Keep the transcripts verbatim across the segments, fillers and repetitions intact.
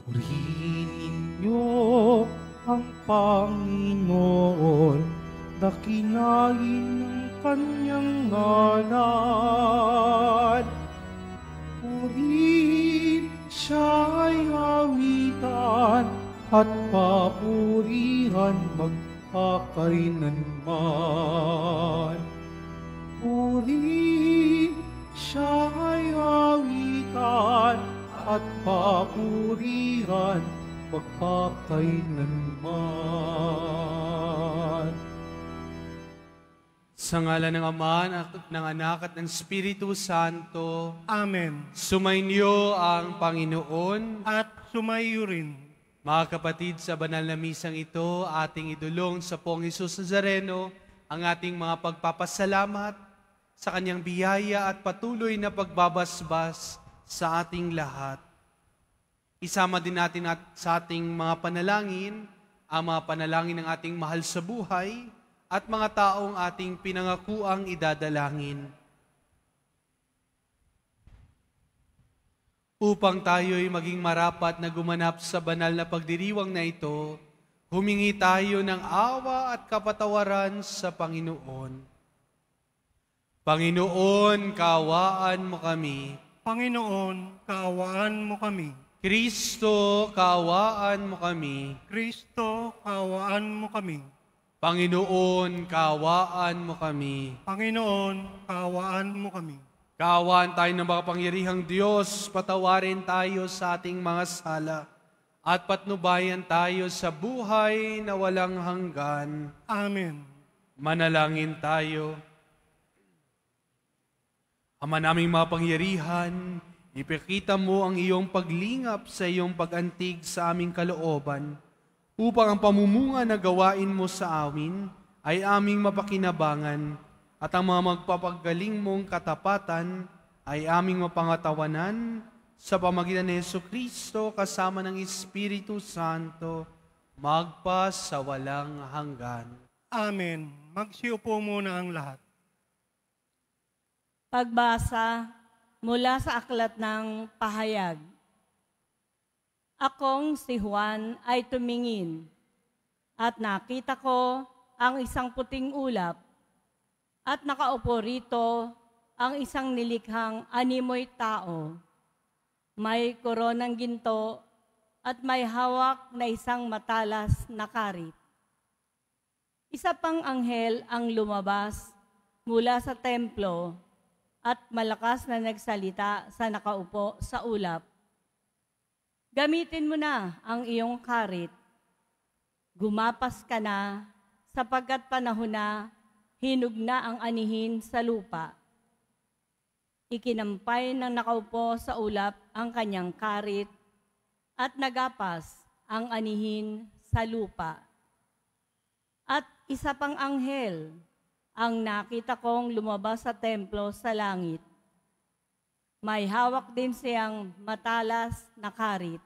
Purihin ninyo ang Panginoon, dakinain ng kanyang ngalan. Purihin siya ay awitan at papurihan magpakailanman. Purihin siya ay awitan at papurihan magpakailanman. Sa ngalan ng Ama, ng Anak at ng Espiritu Santo. Amen. Sumainyo ang Panginoon. At sumayo rin. Mga kapatid, sa banal na misang ito, ating idulong sa Poong Hesus Nazareno ang ating mga pagpapasalamat sa kanyang biyaya at patuloy na pagbabasbas sa ating lahat. Isama din natin at sa ating mga panalangin, ang mga panalangin ng ating mahal sa buhay at mga taong ating pinangakuang idadalangin. Upang tayo'y maging marapat na gumanap sa banal na pagdiriwang na ito, humingi tayo ng awa at kapatawaran sa Panginoon. Panginoon, kaawaan mo kami. Panginoon, kaawaan mo kami. Kristo, kaawaan mo kami. Kristo, kaawaan mo kami. Panginoon, kaawaan mo kami. Panginoon, kaawaan mo kami. Kaawaan tayo ng makapangyarihang Diyos, patawarin tayo sa ating mga sala, at patnubayan tayo sa buhay na walang hanggan. Amen. Manalangin tayo. Ama naming mapangyarihan, ipakita mo ang iyong paglingap sa iyong pag-antig sa aming kalooban, upang ang pamumunga na gawain mo sa amin ay aming mapakinabangan, at ang mga magpapagaling mong katapatan ay aming mapangatawanan sa pamagitan ni Jesucristo kasama ng Espiritu Santo, magpa sa walang hanggan. Amen. Magsiupo muna ang lahat. Pagbasa mula sa aklat ng pahayag. Akong si Juan ay tumingin at nakita ko ang isang puting ulap at nakaupo rito ang isang nilikhang animoy tao. May koronang ginto at may hawak na isang matalas na karit. Isa pang anghel ang lumabas mula sa templo at malakas na nagsalita sa nakaupo sa ulap. Gamitin mo na ang iyong karit. Gumapas ka na sapagkat panahon na hinug na ang anihin sa lupa. Ikinampay ng nakaupo sa ulap ang kanyang karit at nagapas ang anihin sa lupa. At isa pang anghel ang nakita kong lumabas sa templo sa langit. May hawak din siyang matalas na karit.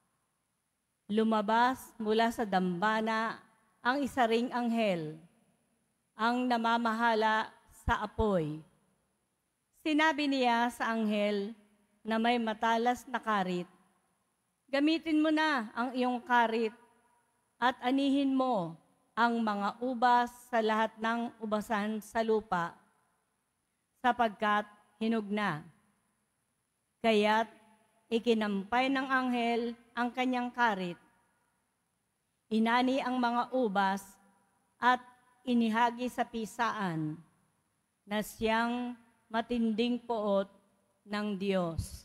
Lumabas mula sa dambana ang isa ring anghel, ang namamahala sa apoy. Sinabi niya sa anghel na may matalas na karit, gamitin mo na ang iyong karit at anihin mo ang mga ubas sa lahat ng ubasan sa lupa, sapagkat hinog na. Kaya't ikinampay ng anghel ang kanyang karit. Inani ang mga ubas at inihagi sa pisaan na siyang matinding poot ng Diyos.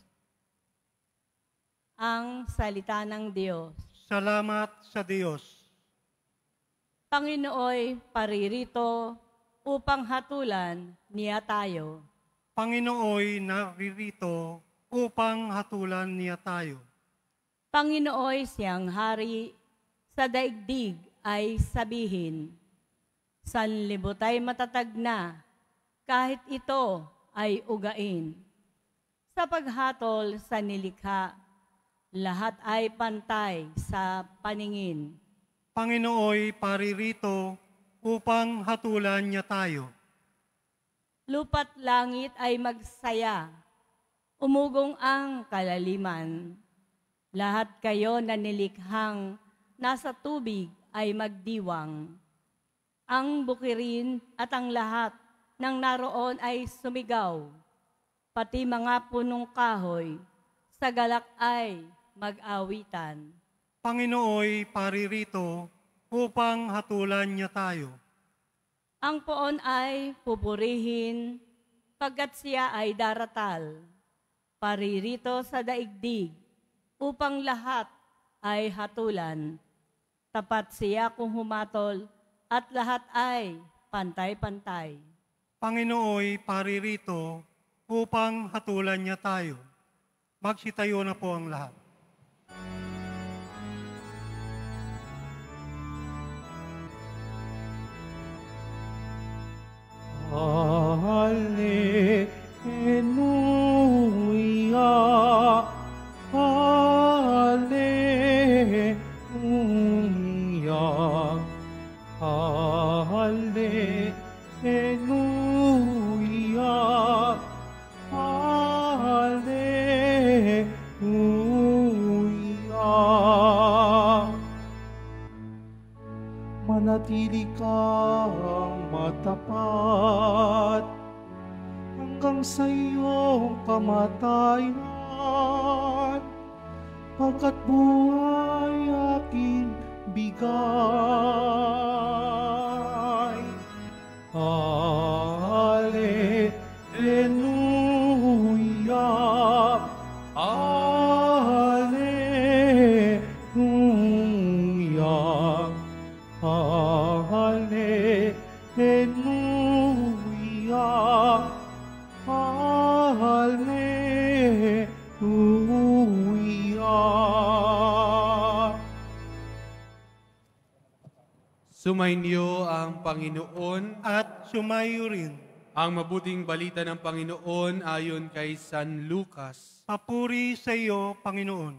Ang salita ng Diyos. Salamat sa Diyos. Panginooy paririto upang hatulan niya tayo. Panginooy naririto upang hatulan niya tayo. Panginooy siyang hari sa daigdig ay sabihin, sanlibutay matatag na, kahit ito ay ugain. Sa paghatol sa nilikha, lahat ay pantay sa paningin. Panginooy paririto upang hatulan niya tayo. Lupa't langit ay magsaya, umugong ang kalaliman. Lahat kayo na nilikhang nasa tubig ay magdiwang. Ang bukirin at ang lahat ng naroon ay sumigaw. Pati mga punong kahoy sa galak ay mag-awitan. Panginooy paririto upang hatulan niya tayo. Ang poon ay pupurihin, pagkat siya ay daratal. Paririto sa daigdig, upang lahat ay hatulan. Tapat siya kung humatol, at lahat ay pantay-pantay. Panginooy paririto upang hatulan niya tayo. Magsitayo na po ang lahat. Hallelujah, Hallelujah, Hallelujah, Hallelujah. Manatili kang matapat hanggang sa iyong kamatayan, pagkat buhay aking bigay. Hallelujah, Hallelujah, Hallelujah, Hallelujah. Sumainyo ang Panginoon. At sumayo rin. Ang mabuting balita ng Panginoon ayon kay San Lucas. Papuri sa iyo, Panginoon.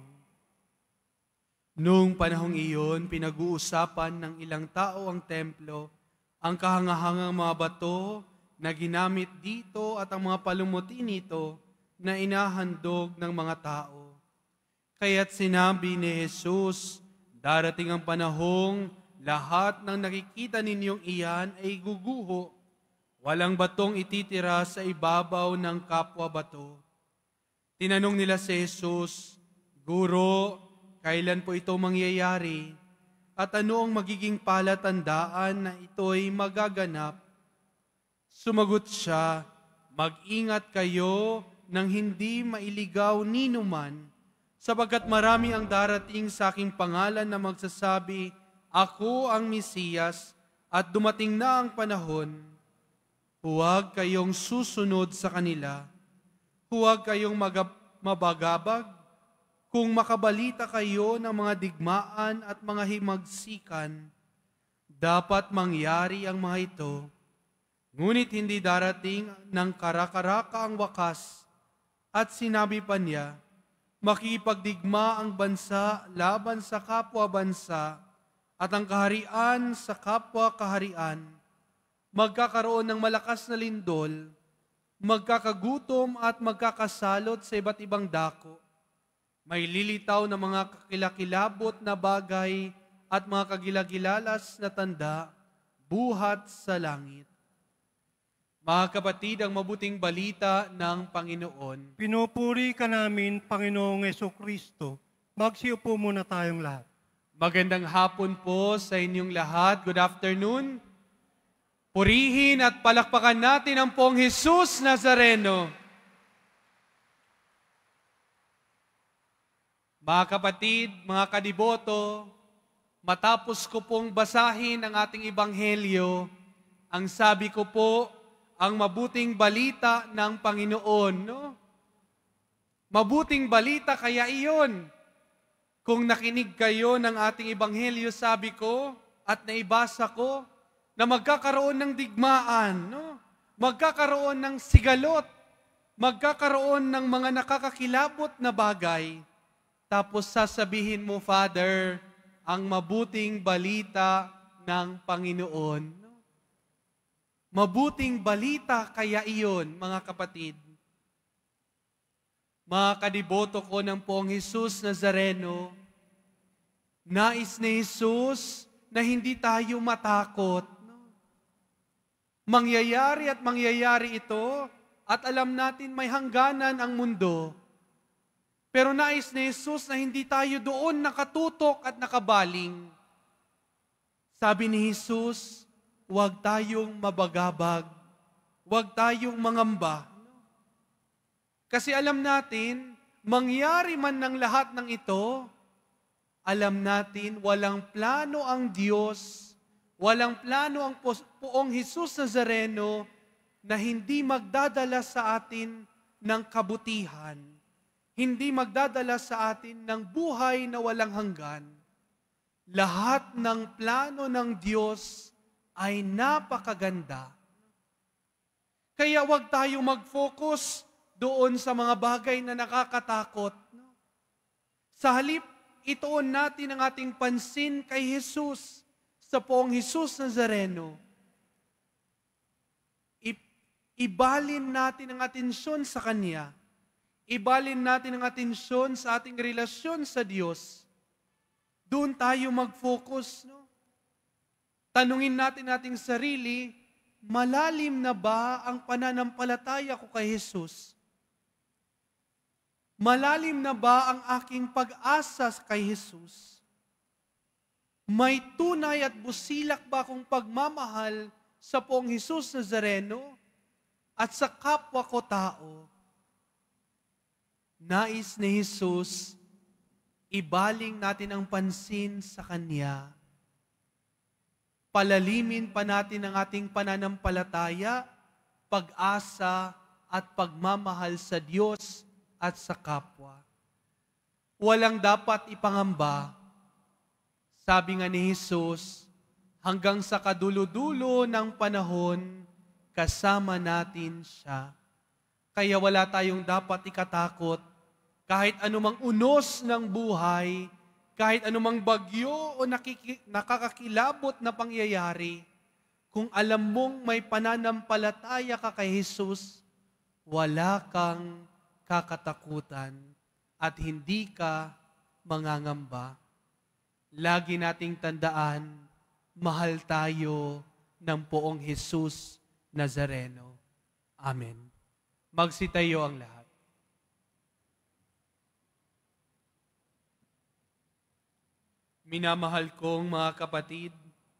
Noong panahong iyon, pinag-uusapan ng ilang tao ang templo, ang kahangahangang mga bato na ginamit dito at ang mga palumuti nito na inahandog ng mga tao. Kaya't sinabi ni Jesus, darating ang panahong lahat ng nakikita ninyong iyan ay guguho. Walang batong ititira sa ibabaw ng kapwa bato. Tinanong nila si Jesus, Guro, kailan po ito mangyayari? At ano ang magiging palatandaan na ito'y magaganap? Sumagot siya, mag-ingat kayo nang hindi mailigaw ninuman, sapagkat marami ang darating sa aking pangalan na magsasabi, Ako ang Mesiyas, at dumating na ang panahon. Huwag kayong susunod sa kanila. Huwag kayong magab- mabagabag. Kung makabalita kayo ng mga digmaan at mga himagsikan, dapat mangyari ang mga ito. Ngunit hindi darating ng karakaraka ang wakas. At sinabi pa niya, makipagdigma ang bansa laban sa kapwa bansa, at ang kaharian sa kapwa-kaharian, magkakaroon ng malakas na lindol, magkakagutom at magkakasalot sa iba't ibang dako. May lilitaw na mga kakilakilabot na bagay at mga kagilagilalas na tanda, buhat sa langit. Mga kapatid, ang mabuting balita ng Panginoon. Pinupuri ka namin, Panginoong Jesucristo. Magsiupo muna tayong lahat. Magandang hapon po sa inyong lahat. Good afternoon. Purihin at palakpakan natin ang pong Jesus Nazareno. Mga kapatid, mga kadiboto, matapos ko pong basahin ang ating ebanghelyo, ang sabi ko po, ang mabuting balita ng Panginoon. No? Mabuting balita kaya iyon. Kung nakinig kayo ng ating ebanghelyo, sabi ko, at naibasa ko, na magkakaroon ng digmaan, no? Magkakaroon ng sigalot, magkakaroon ng mga nakakakilabot na bagay. Tapos sasabihin mo, Father, ang mabuting balita ng Panginoon. No? Mabuting balita kaya iyon, mga kapatid. Mga kadiboto ko ng Poong Hesus Nazareno, nais ni Hesus na hindi tayo matakot. Mangyayari at mangyayari ito at alam natin may hangganan ang mundo. Pero nais ni Hesus na hindi tayo doon nakatutok at nakabaling. Sabi ni Hesus, huwag tayong mabagabag, huwag tayong mangamba. Kasi alam natin, mangyari man ng lahat ng ito, alam natin walang plano ang Diyos, walang plano ang Poong Hesus Nazareno na hindi magdadala sa atin ng kabutihan, hindi magdadala sa atin ng buhay na walang hanggan. Lahat ng plano ng Diyos ay napakaganda. Kaya huwag tayo mag-focus doon sa mga bagay na nakakatakot. Sa halip, ituon natin ang ating pansin kay Hesus, sa Poong Hesus Nazareno. Ibalin natin ang atensyon sa Kanya. Ibalin natin ang atensyon sa ating relasyon sa Diyos. Doon tayo mag-focus. No? Tanungin natin ating sarili, malalim na ba ang pananampalataya ko kay Hesus? Malalim na ba ang aking pag-asa kay Hesus? May tunay at busilak ba akong pagmamahal sa Poong Hesus Nazareno at sa kapwa ko tao? Nais ni Hesus, ibaling natin ang pansin sa Kanya. Palalimin pa natin ang ating pananampalataya, pag-asa at pagmamahal sa Diyos at sa kapwa. Walang dapat ipangamba. Sabi nga ni Hesus, hanggang sa kadulo-dulo ng panahon, kasama natin siya. Kaya wala tayong dapat ikatakot kahit anumang unos ng buhay, kahit anumang bagyo o nakiki- nakakakilabot na pangyayari. Kung alam mong may pananampalataya ka kay Hesus, wala kang kakatakutan at hindi ka mangangamba. Lagi nating tandaan, mahal tayo ng Poong Hesus Nazareno. Amen. Magsitayo ang lahat. Minamahal kong mga kapatid,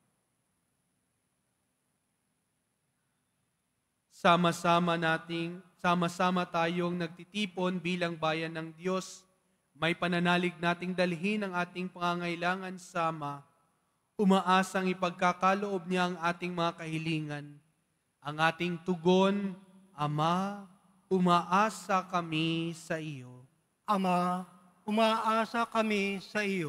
sama-sama nating, sama-sama tayong nagtitipon bilang bayan ng Diyos. May pananalig nating dalhin ang ating pangangailangan sama. Umaasang ipagkakaloob niya ang ating mga kahilingan. Ang ating tugon, Ama, umaasa kami sa iyo. Ama, umaasa kami sa iyo.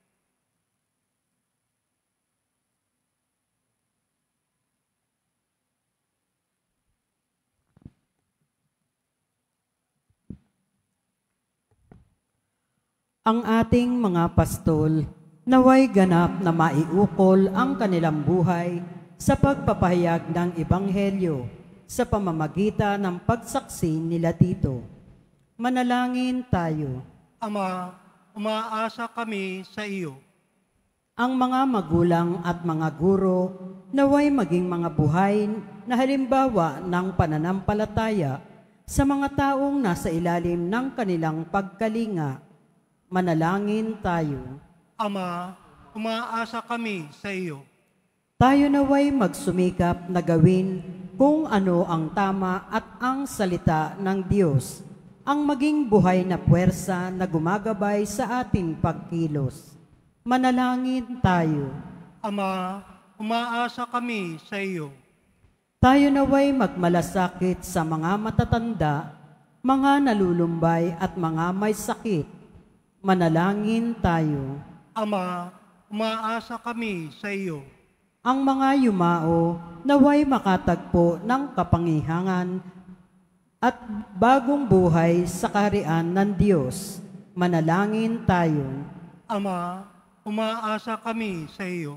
Ang ating mga pastol, naway ganap na maiukol ang kanilang buhay sa pagpapahayag ng Ebanghelyo sa pamamagitan ng pagsaksi nila dito. Manalangin tayo. Ama, umaasa kami sa iyo. Ang mga magulang at mga guro naway maging mga buhay na halimbawa ng pananampalataya sa mga taong nasa ilalim ng kanilang pagkalinga. Manalangin tayo. Ama, umaasa kami sa iyo. Tayo naway magsumikap na gawin kung ano ang tama at ang salita ng Diyos, ang maging buhay na puwersa na gumagabay sa ating pagkilos. Manalangin tayo. Ama, umaasa kami sa iyo. Tayo naway magmalasakit sa mga matatanda, mga nalulumbay at mga may sakit. Manalangin tayo. Ama, umaasa kami sa iyo. Ang mga yumao naway makatagpo ng kapangyarihan at bagong buhay sa kaharian ng Diyos. Manalangin tayo. Ama, umaasa kami sa iyo.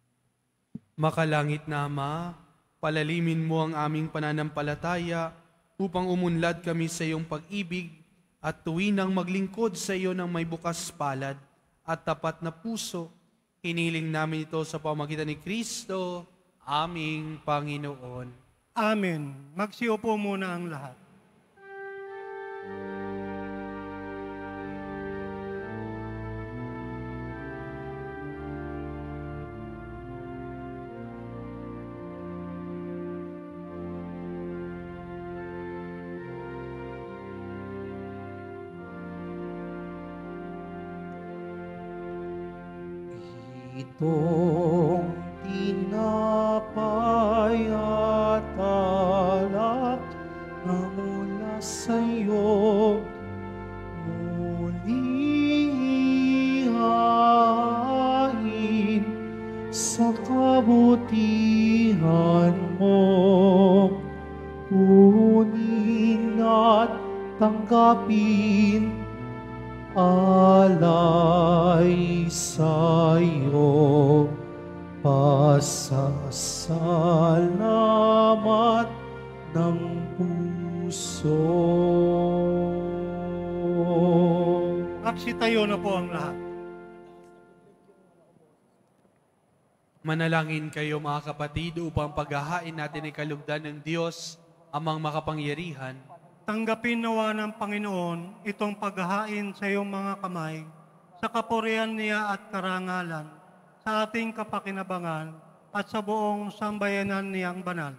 Makalangit na Ama, palalimin mo ang aming pananampalataya upang umunlad kami sa iyong pag-ibig at tuwinang maglingkod sa iyo ng may bukas palad at tapat na puso. Hiniling namin ito sa pamagitan ni Kristo, aming Panginoon. Amen. Magsiupo muna ang lahat. Itong tinapay at alak na mula sa iyo, muli ihain sa kabutihan mo. Kunin at tanggapin alay sa'yo, pasasalamat ng puso. Magsitayo na po ang lahat. Manalangin kayo mga kapatid upang paghahain natin ay kalugdan ng Diyos, amang makapangyarihan. Tanggapin nawa ng Panginoon itong paghahain sa iyong mga kamay, sa kapurihan niya at karangalan, sa ating kapakinabangan at sa buong sambayanan niyang banal.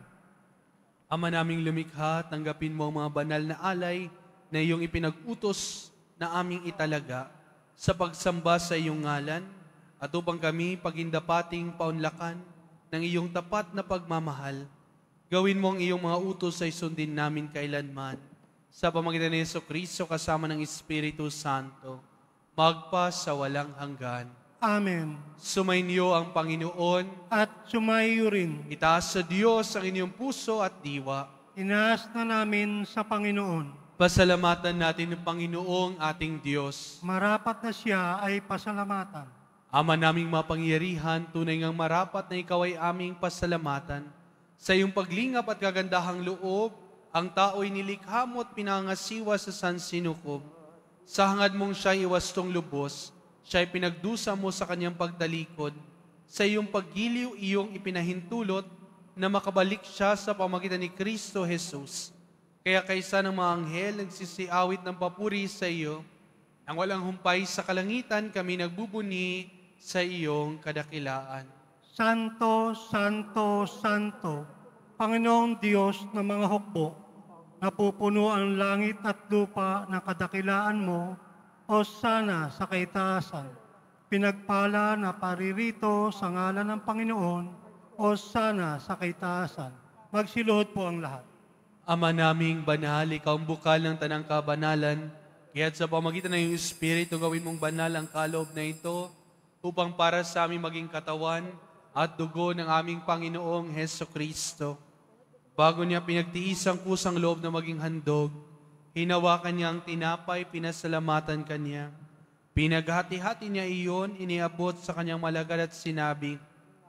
Ama naming lumikha, tanggapin mo ang mga banal na alay na iyong ipinag-utos na aming italaga sa pagsamba sa iyong ngalan at upang kami pagindapating paunlakan ng iyong tapat na pagmamahal. Gawin mo ang iyong mga utos ay sundin namin kailanman. Sa pamagitan ni Jesucristo kasama ng Espiritu Santo, magpa sa walang hanggan. Amen. Sumainyo ang Panginoon. At sumayo rin. Itaas sa Diyos ang inyong puso at diwa. Inaas na namin sa Panginoon. Pasalamatan natin ng Panginoong ating Diyos. Marapat na siya ay pasalamatan. Ama naming mapangyarihan, tunay ngang marapat na ikaw ay aming pasalamatan. Sa iyong paglingap at kagandahang loob, ang tao'y nilikha mo at pinangasiwa sa sansinukob. Sa hangad mong siya'y iwastong lubos, siya'y pinagdusa mo sa kanyang pagtalikod. Sa iyong paggiliw, iyong ipinahintulot na makabalik siya sa pamagitan ni Kristo Jesus. Kaya kaysa ng mga anghel nagsisiawit ng papuri sa iyo, ang walang humpay sa kalangitan kami nagbubuni sa iyong kadakilaan. Santo, Santo, Santo, Panginoong Diyos ng mga hukbo, napupuno ang langit at lupa ng kadakilaan mo, o sana sa kaitaasan. Pinagpala na paririto sa ngalan ng Panginoon, o sana sa kaitaasan. Magsiluhod po ang lahat. Ama naming banal, ikaw ang bukal ng tanang kabanalan, kaya't sa pamagitan ng iyong Espiritu gawin mong banal ang kaloob na ito, upang para sa aming maging katawan at dugo ng aming Panginoong Hesukristo. Bago niya pinagtiis ang kusang loob na maging handog, hinawakan niya ang tinapay, pinasalamatan kanya. Pinaghati-hati niya iyon, iniabot sa kanyang malagad at sinabi,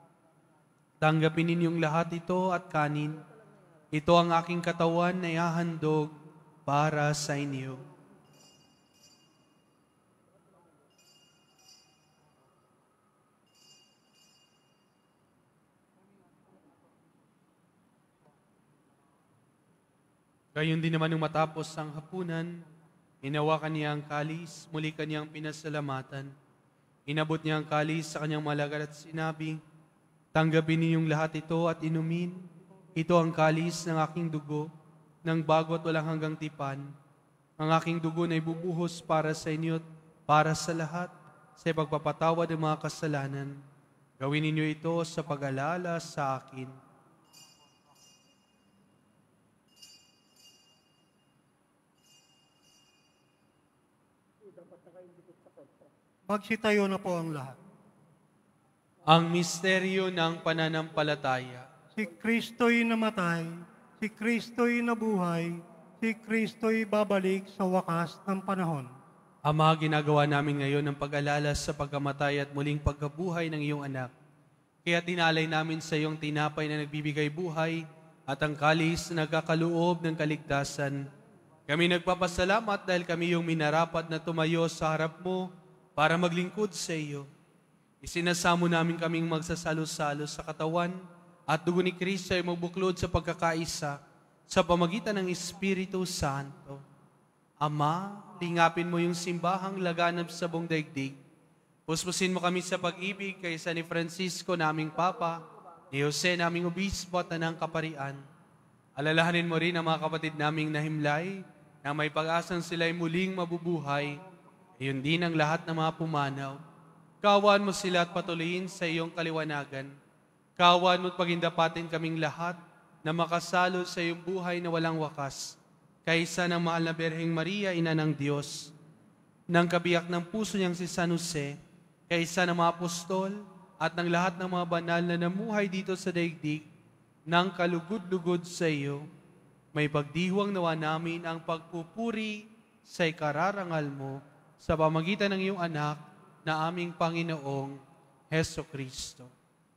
tanggapin ninyong lahat ito at kanin. Ito ang aking katawan na ihahandog para sa inyo. Gayon din naman nung matapos ang hapunan, hinawakan niya ang kalis, muli kanyang pinasalamatan. Inabot niya ang kalis sa kanyang malagad at sinabi, tanggapin ninyong lahat ito at inumin. Ito ang kalis ng aking dugo, ng bago at walang hanggang tipan. Ang aking dugo na ibubuhos para sa inyo at para sa lahat, sa pagpapatawad ng mga kasalanan. Gawin ninyo ito sa pag-alala sa akin. Magsitayo na po ang lahat. Ang misteryo ng pananampalataya. Si Kristo'y namatay, si Kristo'y nabuhay, si Kristo'y babalik sa wakas ng panahon. Ama, ginagawa namin ngayon ng pag-alala sa pagkamatay at muling pagkabuhay ng iyong anak. Kaya tinalay namin sa iyong tinapay na nagbibigay buhay at ang kalis na nagkakaloob ng kaligtasan. Kami nagpapasalamat dahil kami yung minarapat na tumayo sa harap mo para maglingkod sa iyo. Isinasamo namin kaming magsasalo-salo sa katawan at dugo ni Kristo ay magbuklod sa pagkakaisa sa pamagitan ng Espiritu Santo. Ama, lingapin mo yung simbahang laganap sa buong daigdig. Puspusin mo kami sa pag-ibig kaysa ni Francisco naming Papa, ni Jose naming Obispo at ng Kaparian. Alalahanin mo rin ang mga kapatid naming nahimlay na may pag-asang sila'y muling mabubuhay. Iyon din ang lahat ng mga pumanaw. Kawan mo sila at patuloyin sa iyong kaliwanagan. Kawan mo at pagindapatin kaming lahat na makasalo sa iyong buhay na walang wakas. Kaysa ng mahal na Berheng Maria, Ina ng Diyos, ng kabiyak ng puso niyang si San Jose, kaysa ng mga apostol at ng lahat ng mga banal na namuhay dito sa daigdig, ng kalugod-lugod sa iyo, may pagdiwang nawa namin ang pagpupuri sa ikararangal mo sa pamagitan ng iyong anak na aming Panginoong Heso Kristo.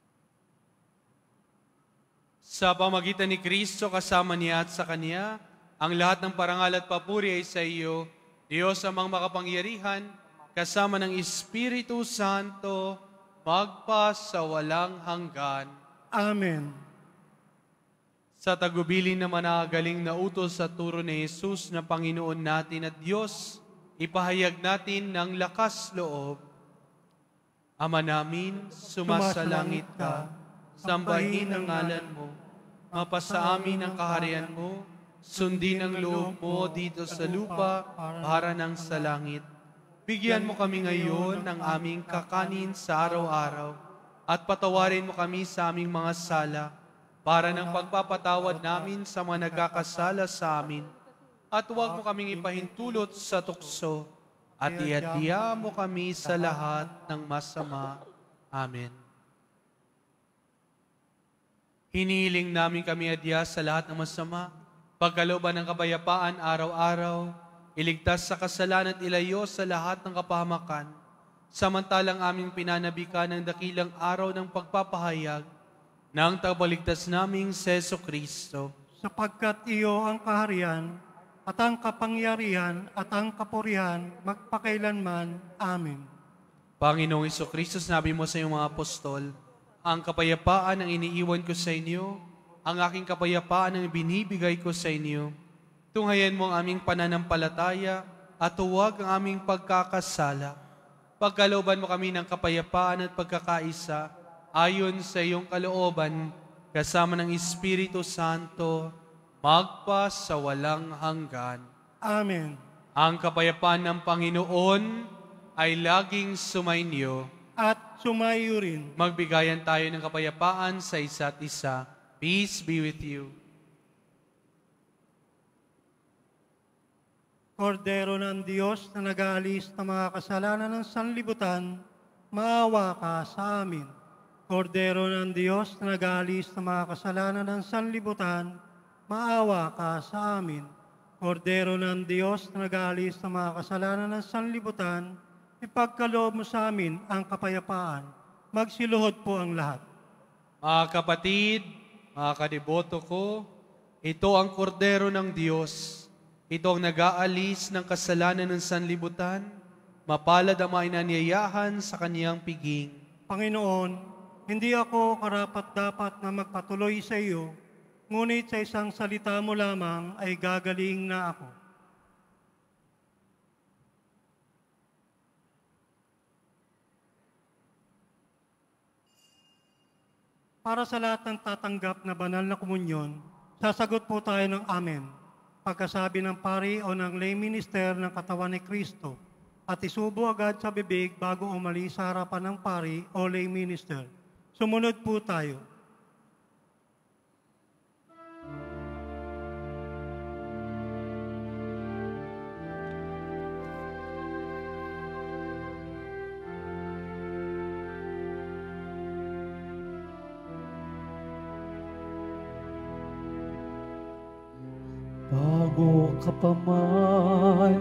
Sa pamagitan ni Kristo, kasama niya at sa Kanya, ang lahat ng parangal at papuri ay sa iyo, Diyos amang makapangyarihan, kasama ng Espiritu Santo, magpa sa walang hanggan. Amen. Sa tagubilin na managaling na utos sa turo ni Jesus na Panginoon natin at Diyos, ipahayag natin ng lakas loob. Ama namin, sumasalangit ka, sambahin ang ngalan mo, mapasa amin ang kaharian mo, sundin ang loob mo dito sa lupa para ng sa langit. Bigyan mo kami ngayon ng aming kakanin sa araw-araw at patawarin mo kami sa aming mga sala para ng pagpapatawad namin sa mga nagkakasala sa amin. At huwag mo kaming ipahintulot sa tukso at iadya mo kami sa lahat ng masama. Amen. Hinihiling namin kami adya sa lahat ng masama, pagkalooban ng kapayapaan araw-araw, iligtas sa kasalanan at ilayo sa lahat ng kapahamakan, samantalang aming pinanabikan ng dakilang araw ng pagpapahayag ng tagapagligtas naming Heso Kristo. Sapagkat iyo ang kaharian, at ang kapangyarihan, at ang kapurihan, magpakailanman. Amen. Panginoong Heso Kristo, sinabi mo sa iyong mga apostol, ang kapayapaan ang iniiwan ko sa inyo, ang aking kapayapaan ang binibigay ko sa inyo. Tunghayan mo ang aming pananampalataya at huwag ang aming pagkakasala. Pagkalooban mo kami ng kapayapaan at pagkakaisa ayon sa iyong kalooban, kasama ng Espiritu Santo, magpa sa walang hanggan. Amen. Ang kapayapaan ng Panginoon ay laging sumainyo. At sumayo rin. Magbigayan tayo ng kapayapaan sa isa't isa. Peace be with you. Kordero ng Diyos na nag-aalis ng mga kasalanan ng sanlibutan, maawa ka sa amin. Kordero ng Diyos na nag-aalis ng mga kasalanan ng sanlibutan, maawa ka sa amin. Kordero ng Diyos na nag-aalis ng mga kasalanan ng sanlibutan, ipagkaloob mo sa amin ang kapayapaan. Magsiluhod po ang lahat. Mga kapatid, mga kadiboto ko, ito ang kordero ng Diyos. Ito ang nag-aalis ng kasalanan ng sanlibutan. Mapalad ang mga inanyayahan sa kaniyang piging. Panginoon, hindi ako karapat-dapat na magpatuloy sa iyo, ngunit sa isang salita mo lamang ay gagaling na ako. Para sa lahat ng tatanggap na banal na komunyon, sasagot po tayo ng Amen. Pagkasabi ng pari o ng lay minister ng katawan ni Kristo, at isubo agad sa bibig bago umalis sa harapan ng pari o lay minister. Sumunod po tayo. Bago ka pa man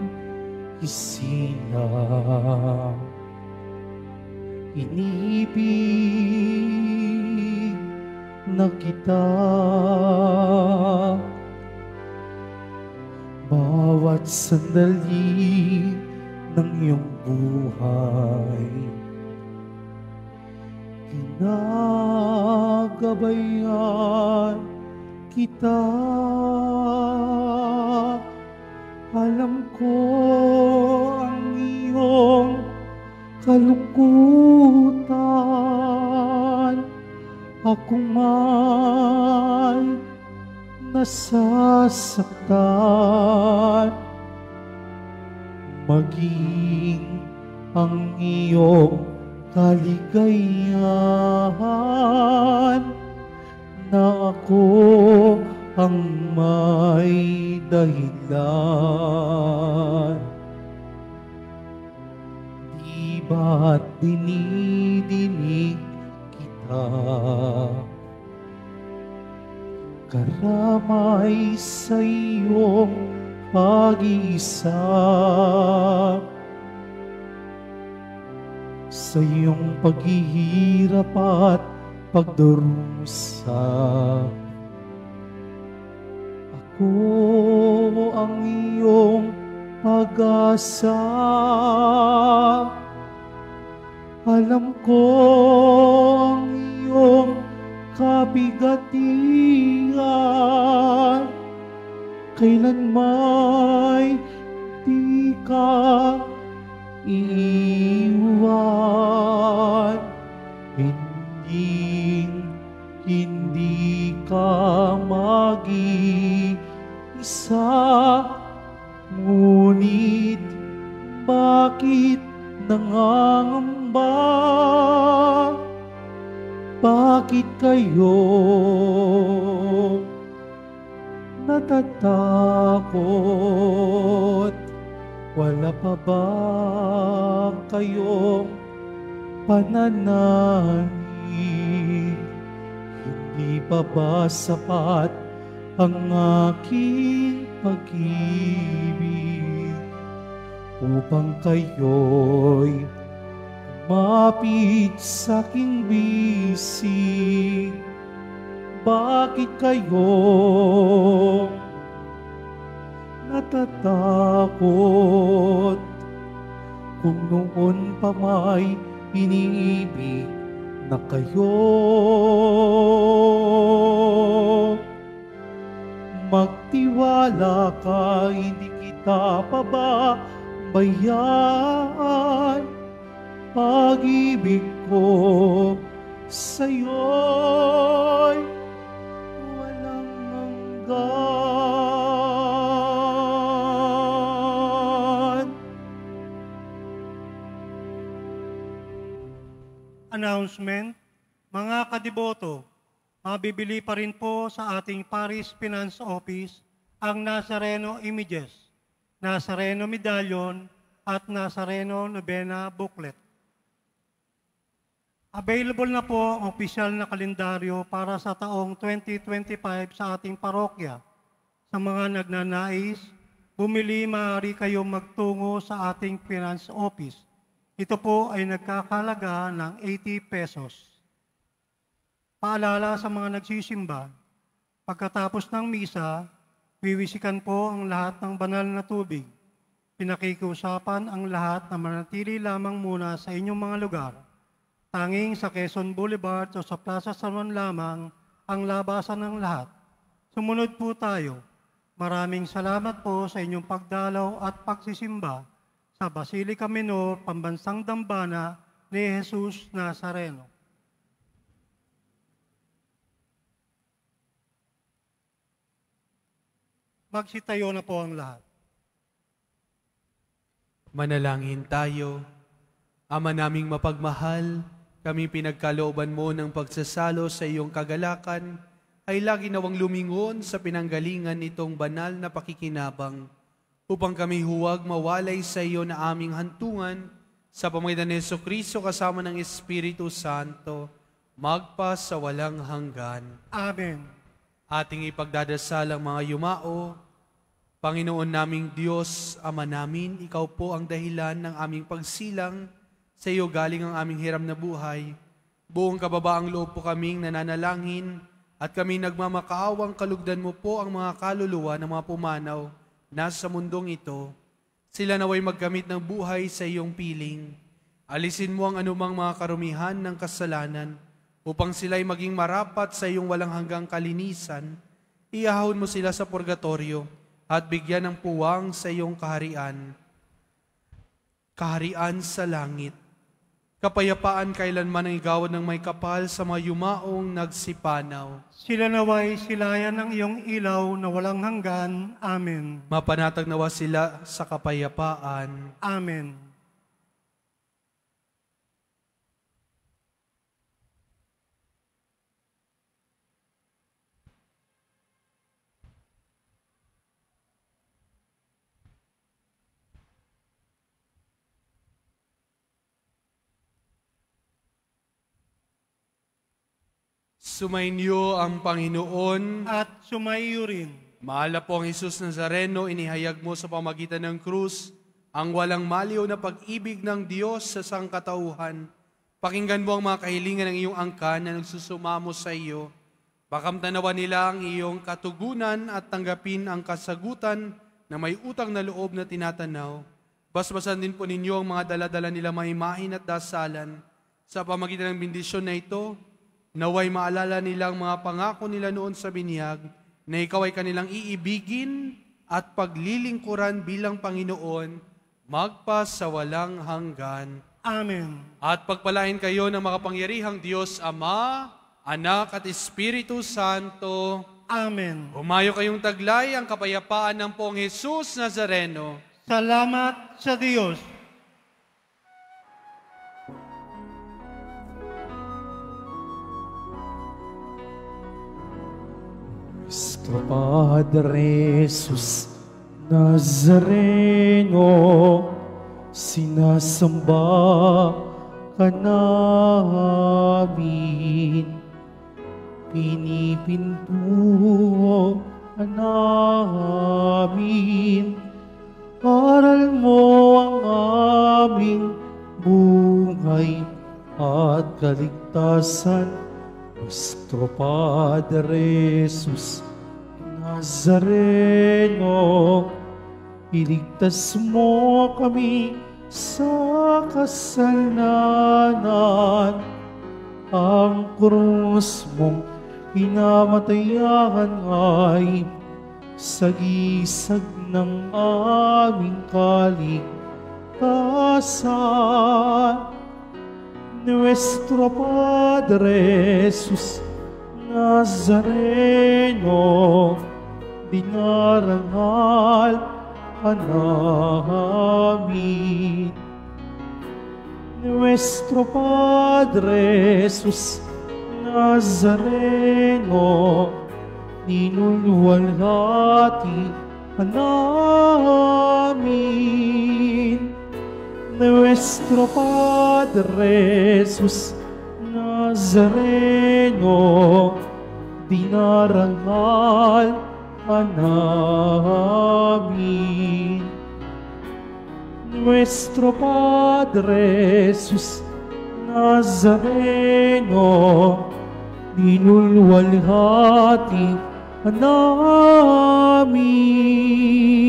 isinang, inibig na kita. Bawat sandali ng iyong buhay, ginagabayan kita. Alam ko ang iyong kalungkutan, ako man nasasaktan, maging ang iyong kaligayahan, na ako ang may dahilan. Di ba't dinidinig kita, karamay sa iyong pag-iisa, sa iyong paghihirap at pagdurusa. Ako ang iyong pag-asa, alam ko ang iyong kabigatian, kailan may di ka iiwan, hindi hindi ka mag-iisa. Ngunit bakit nangangamba? Bakit kayo natatakot? Wala pa ba kayong pananalig? Hindi pa ba sapat ang aking pag-ibig upang kayo'y umapit sa aking bisig? Bakit kayo natatakot kung noon pa may iniibig na kayo? Magtiwala ka, hindi kita pababayaan. Pag-ibig ko sa'yo'y walang hanggan. Announcement, mga kadiboto, mabibili pa rin po sa ating Parish Finance Office ang Nazareno Images, Nazareno Medallion at Nazareno Novena Booklet. Available na po ang opisyal na kalendaryo para sa taong twenty twenty-five sa ating parokya. Sa mga nagnanais, bumili maaari kayong magtungo sa ating Finance Office. Ito po ay nagkakalaga ng eighty pesos. Paalala sa mga nagsisimba, pagkatapos ng misa, wiwisikan po ang lahat ng banal na tubig. Pinakikiusapan ang lahat na manatili lamang muna sa inyong mga lugar. Tanging sa Quezon Boulevard o sa Plaza San Juan lamang ang labasan ng lahat. Sumunod po tayo. Maraming salamat po sa inyong pagdalaw at pagsisimba sa Basilica Minor, Pambansang Dambana ni Jesus Nazareno. Magsitayo na po ang lahat. Manalangin tayo. Ama naming mapagmahal, kami pinagkalooban mo ng pagsasalo sa iyong kagalakan, ay lagi nawang lumingon sa pinanggalingan nitong banal na pakikinabang, upang kami huwag mawalay sa iyo na aming hantungan, sa pamagitan ni Jesucristo kasama ng Espiritu Santo, magpa sa walang hanggan. Amen. Ating ipagdadasal ang mga yumao. Panginoon naming Diyos, Ama namin, Ikaw po ang dahilan ng aming pagsilang. Sa iyo galing ang aming hiram na buhay. Buong kababaang loob po kaming nananalangin At kami nagmamakaawang kalugdan mo po ang mga kaluluwa ng mga pumanaw nasa mundong ito. Sila naway magkamit ng buhay sa iyong piling. Alisin mo ang anumang mga karumihan ng kasalanan upang sila'y maging marapat sa iyong walang hanggang kalinisan. Iahon mo sila sa purgatorio at bigyan ng puwang sa iyong kaharian. Kaharian sa langit. Kapayapaan kailanman ang igawan ng may kapal sa mga yumaong nagsipanaw. Sila naway silayan ng iyong ilaw na walang hanggan. Amen. Mapanatag nawa sila sa kapayapaan. Amen. Sumainyo ang Panginoon. At sumaiyo rin. Mahal na po ang Jesus Nazareno, inihayag mo sa pamagitan ng krus ang walang maliw na pag-ibig ng Diyos sa sangkatauhan. Pakinggan mo ang mga kahilingan ng iyong angkan na nagsusumamo sa iyo. Pakamtanawa nila ang iyong katugunan at tanggapin ang kasagutan na may utang na loob na tinatanaw. Basbasan din po ninyo ang mga daladala nila maimahin at dasalan. Sa pamagitan ng bendisyon na ito, naway maalala nilang mga pangako nila noon sa binyag na ikaw ay kanilang iibigin at paglilingkuran bilang Panginoon magpa sa walang hanggan. Amen. At pagpalain kayo ng makapangyarihang Diyos Ama, Anak at Espiritu Santo. Amen. Humayo kayong taglay ang kapayapaan ng Poong Jesus Nazareno. Salamat sa Diyos. Nuestro Padre Jesus Nazareno, sinasamba ka namin, pinipinto ka namin, aral mo ang aming buhay at kaligtasan. Nuestro Padre Jesus Nazareno, iligtas mo kami sa kasalanan. Ang krus mong pinamatayan ay sagisag ng aming kaligtasan. Nuestro Padre Jesus Nazareno, dinarangal ka namin. Nuestro Padre Jesus Nazareno, ninulwalhati ka namin. Nuestro Padre Jesus Nazareno, dinarangal ka namin. Nuestro Padre Jesus Nazareno, dinulwalhati ka namin.